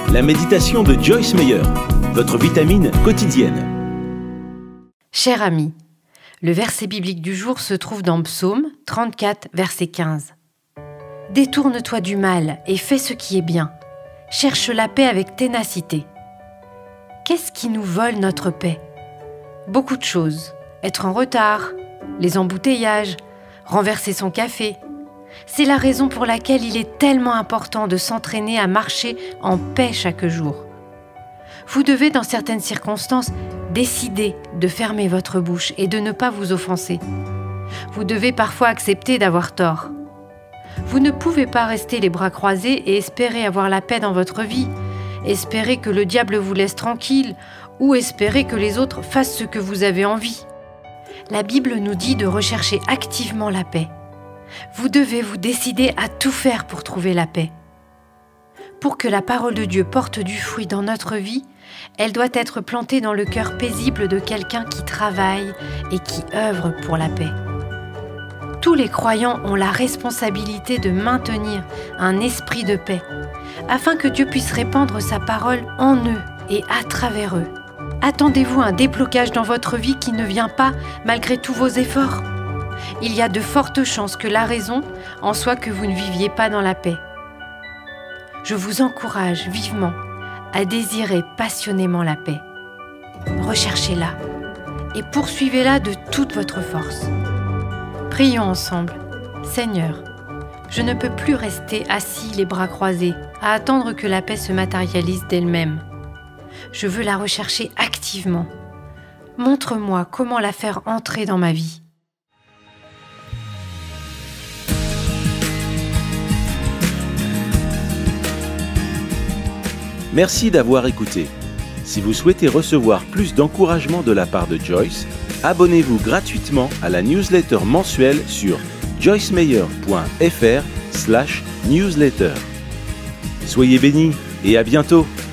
la méditation de Joyce Meyer, votre vitamine quotidienne. Cher ami, le verset biblique du jour se trouve dans Psaume 34, verset 15. « Détourne-toi du mal et fais ce qui est bien. Cherche la paix avec ténacité. » Qu'est-ce qui nous vole notre paix? Beaucoup de choses. Être en retard, les embouteillages, renverser son café. C'est la raison pour laquelle il est tellement important de s'entraîner à marcher en paix chaque jour. Vous devez, dans certaines circonstances, décider de fermer votre bouche et de ne pas vous offenser. Vous devez parfois accepter d'avoir tort. Vous ne pouvez pas rester les bras croisés et espérer avoir la paix dans votre vie, espérer que le diable vous laisse tranquille ou espérer que les autres fassent ce que vous avez envie. La Bible nous dit de rechercher activement la paix. Vous devez vous décider à tout faire pour trouver la paix. Pour que la parole de Dieu porte du fruit dans notre vie, elle doit être plantée dans le cœur paisible de quelqu'un qui travaille et qui œuvre pour la paix. Tous les croyants ont la responsabilité de maintenir un esprit de paix, afin que Dieu puisse répandre sa parole en eux et à travers eux. Attendez-vous un déblocage dans votre vie qui ne vient pas malgré tous vos efforts? Il y a de fortes chances que la raison en soit que vous ne viviez pas dans la paix. Je vous encourage vivement à désirer passionnément la paix. Recherchez-la et poursuivez-la de toute votre force. Prions ensemble. Seigneur, je ne peux plus rester assis les bras croisés à attendre que la paix se matérialise d'elle-même. Je veux la rechercher activement. Montre-moi comment la faire entrer dans ma vie. Merci d'avoir écouté. Si vous souhaitez recevoir plus d'encouragement de la part de Joyce, abonnez-vous gratuitement à la newsletter mensuelle sur joycemeyer.fr/newsletter. Soyez bénis et à bientôt.